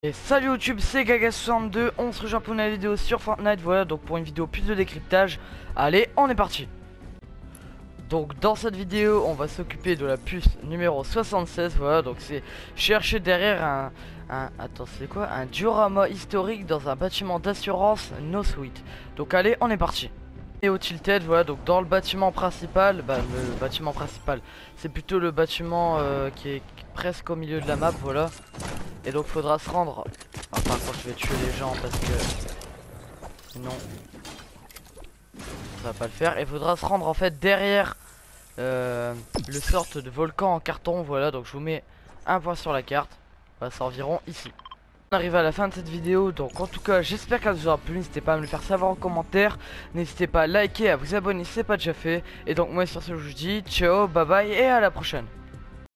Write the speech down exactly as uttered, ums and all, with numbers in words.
Et salut YouTube, c'est Gaga soixante-deux, on se rejoint pour une vidéo sur Fortnite, voilà, donc pour une vidéo plus de décryptage. Allez, on est parti. Donc dans cette vidéo, on va s'occuper de la puce numéro soixante-seize, voilà, donc c'est chercher derrière un, un attends, c'est quoi? Un diorama historique dans un bâtiment d'assurance No Suite. Donc allez, on est parti. Et au Tilted, voilà, donc dans le bâtiment principal, bah le bâtiment principal, c'est plutôt le bâtiment euh, qui est presque au milieu de la map, voilà. Et donc faudra se rendre. Ah, par contre je vais tuer les gens parce que sinon ça va pas le faire. Et faudra se rendre en fait derrière euh, le sorte de volcan en carton. Voilà, donc je vous mets un point sur la carte. Voilà, c'est environ ici. On arrive à la fin de cette vidéo, donc en tout cas j'espère qu'elle vous aura plu. N'hésitez pas à me le faire savoir en commentaire. N'hésitez pas à liker, à vous abonner si c'est pas déjà fait. Et donc moi sur ce je vous dis ciao, bye bye et à la prochaine.